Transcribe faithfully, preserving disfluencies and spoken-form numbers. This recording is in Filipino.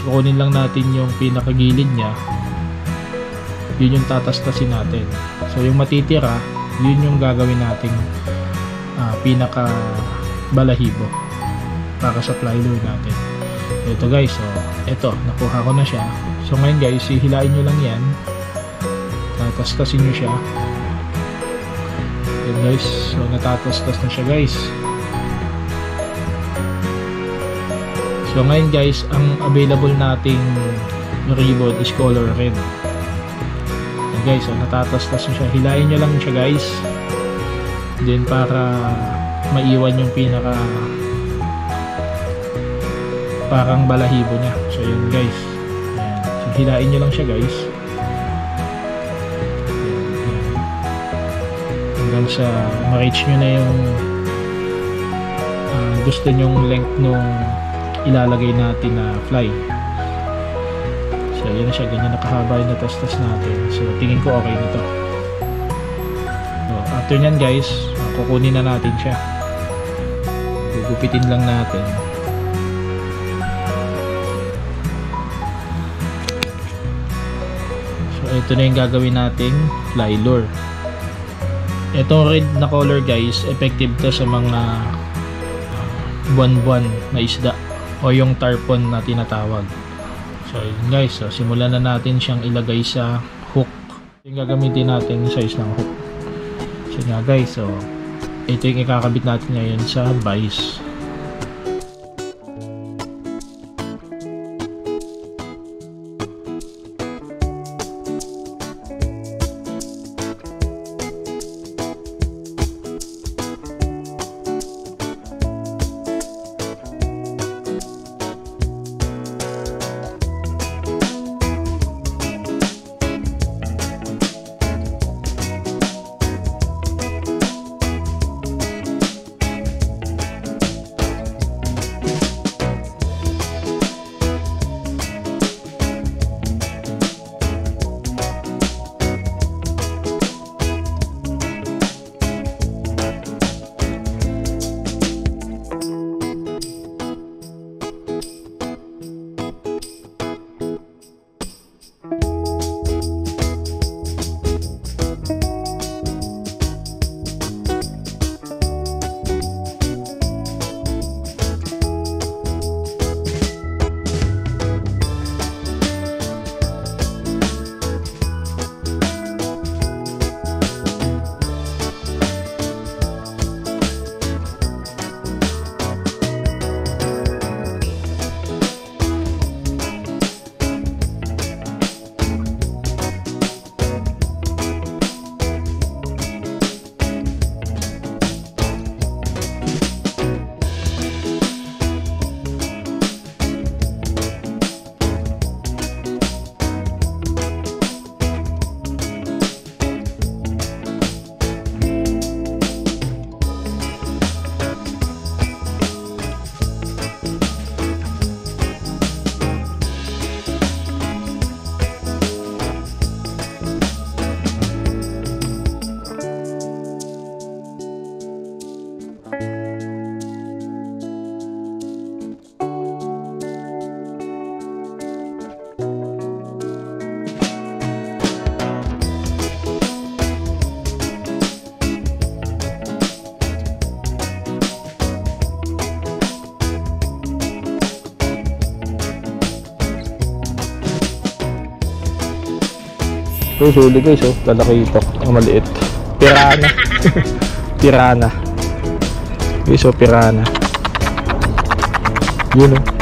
kukunin lang natin yung pinakagilid niya, yun yung tatastasin natin. So yung matitira, yun yung gagawin nating uh, pinaka balahibo para sa fly lure natin. Ito guys, so ito, nakuha ko na siya. So ngayon guys, hihilain nyo lang yan, tatastasin nyo siya. Yun guys, so natatastas na siya guys. So ngayon guys, ang available nating ribbon is color red. Guys, so natatastas siya, hilain nyo lang siya guys, then para maiwan yung pinaka parang balahibo niya. So yun guys, ayan. So hilain nyo lang siya guys, ayan, ayan. Hanggang sa ma-reach nyo na yung uh, gusto nyong length nung ilalagay natin na fly. So yun na siya, ganyan nakahaba yung natastas natin. So tingin ko okay nito. So after nyan guys, kukunin na natin siya, gugupitin lang natin. So ito na yung gagawin nating fly lure. Itong red na color guys, effective to sa mga buwan-buwan na isda o yung tarpon na tinatawag. So yun guys, so simulan na natin siyang ilagay sa hook. Yung gagamitin natin yung size ng hook. So nga guys, so ito yung ikakabit natin ngayon sa vise. So, huli guys, oh, lalaki ito, ang maliit. Pirana. Pirana. Guys, oh, pirana. Yun, oh.